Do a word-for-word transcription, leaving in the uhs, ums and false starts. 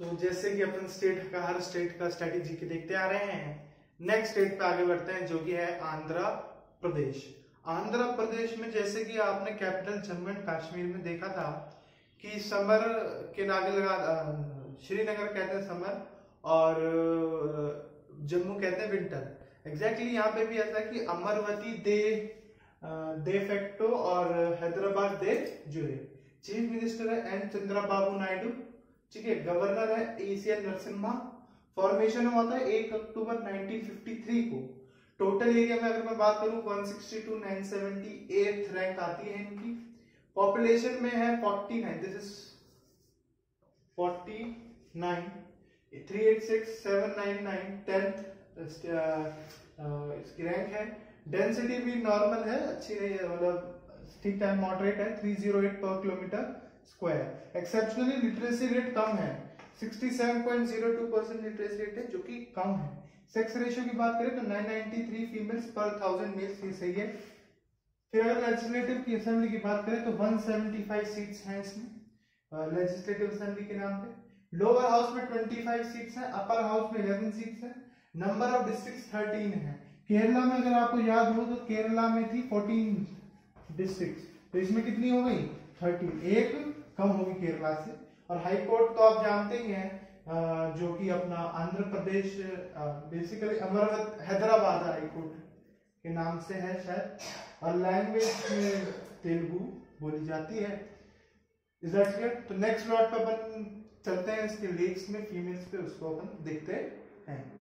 तो जैसे कि अपन स्टेट का हर स्टेट का स्ट्रेटेजी के देखते आ रहे हैं, नेक्स्ट स्टेट पे आगे बढ़ते हैं जो कि है आंध्र प्रदेश। आंध्र प्रदेश में जैसे कि आपने कैपिटल जम्मू एंड कश्मीर में देखा था कि समर के आगे लगा, श्रीनगर कहते हैं समर और जम्मू कहते हैं विंटर। एग्जैक्टली यहाँ पे भी ऐसा है कि अमरवती दे दे फैक्टो और हैदराबाद दे जुरे। चीफ मिनिस्टर है एन चंद्रबाबू नायडू, ठीक है। गवर्नर है ईसीएल नरसिम्हा। फॉर्मेशन हुआ था एक अक्टूबर नाइनटीन फिफ्टी थ्री को। टोटल एरिया में अगर मैं बात करूं one sixty two, nine seventy eight rank आती है इनकी। पॉपुलेशन में है forty nine, this is forty nine, three eight six seven nine nine, tenth इसकी रैंक है। डेंसिटी भी नॉर्मल है, अच्छी नहीं है, मतलब ठीक ठाक मॉडरेट है, थ्री जीरो एट पर kilometre square. Exceptionally literacy rate कम है, sixty seven point zero two percent literacy rate है, जो कि कम है। सेक्स रेशियो की बात करें तो नाइन नाइंटी थ्री फीमेल्स पर थाउजेंड मेल्स, ये सही है। फिर अगर लेजिस्लेटिव की असेंबली की बात करें तो वन सेवेंटी फाइव सीट्स हैं इसमें लेजिस्लेटिव असेंबली के नाम पे। लोअर हाउस में ट्वेंटी फाइव सीट्स हैं, अपर हाउस में इलेवन सीट्स हैं। नंबर ऑफ डिस्ट्रिक्ट्स थर्टीन है। केरला में अगर आपको याद हो तो केरला में थी फोर्टीन डिस्ट्रिक्ट्स, तो इसमें कितनी हो गई थर्टीन, एक कम होगी केरला से। और हाई कोर्ट तो आप जानते ही हैं जो कि अपना Andhra Pradesh basically Amaravati Hyderabad high court के नाम से है शायद। और लैंग्वेज में तेलुगु बोली जाती है। Is that clear? तो नेक्स्ट लॉट पे अपन चलते हैं इसके लेक्स में फीमेल्स पे, उसको अपन देखते हैं।